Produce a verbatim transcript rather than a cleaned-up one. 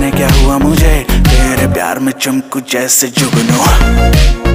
जाने क्या हुआ मुझे, तेरे प्यार में चमकू जैसे जुगनू।